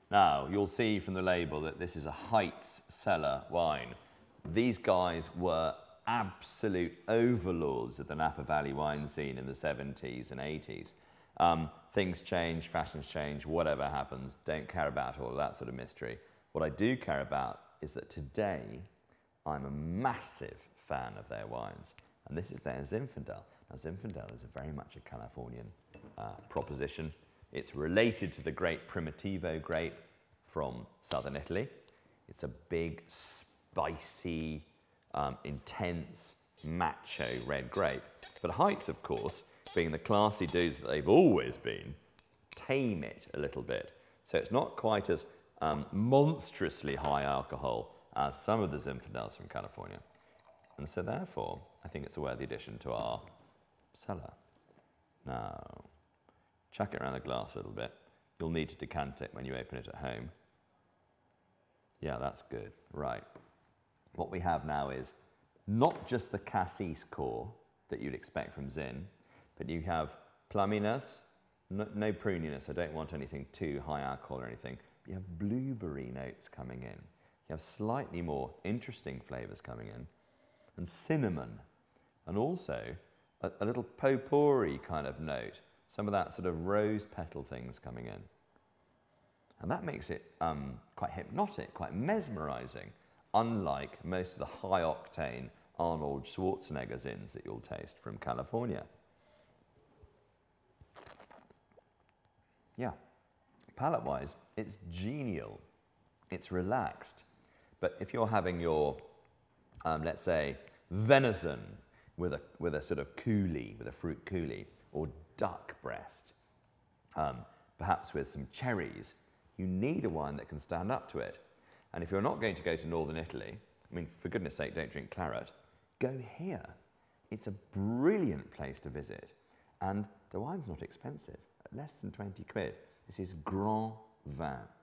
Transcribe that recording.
Now, you'll see from the label that this is a Heitz Cellar wine. These guys were absolute overlords of the Napa Valley wine scene in the 70s and 80s. Things change, fashions change, whatever happens, don't care about all of that sort of mystery. What I do care about is that today I'm a massive fan of their wines, and this is their Zinfandel. Now, Zinfandel is very much a Californian proposition. It's related to the great Primitivo grape from southern Italy. It's a big, spicy, intense, macho red grape. But Heitz, of course, being the classy dudes that they've always been, tame it a little bit. So it's not quite as monstrously high alcohol as some of the Zinfandels from California. And so therefore, I think it's a worthy addition to our cellar. Now, chuck it around the glass a little bit. You'll need to decant it when you open it at home. Yeah, that's good. Right. What we have now is not just the cassis core that you'd expect from Zin, but you have plumminess, no pruniness. I don't want anything too high alcohol or anything. But you have blueberry notes coming in. You have slightly more interesting flavors coming in, and cinnamon, and also a little potpourri kind of note. Some of that sort of rose petal things coming in. And that makes it quite hypnotic, quite mesmerizing, unlike most of the high-octane Arnold Schwarzenegger Zins that you'll taste from California. Yeah, palate-wise, it's genial. It's relaxed. But if you're having your, let's say, venison with a sort of coulis, with a fruit coulis, or duck breast, perhaps with some cherries, you need a wine that can stand up to it. And if you're not going to go to northern Italy, I mean, for goodness sake, don't drink claret, go here. It's a brilliant place to visit. And the wine's not expensive, at less than 20 quid. This is Grand Vin.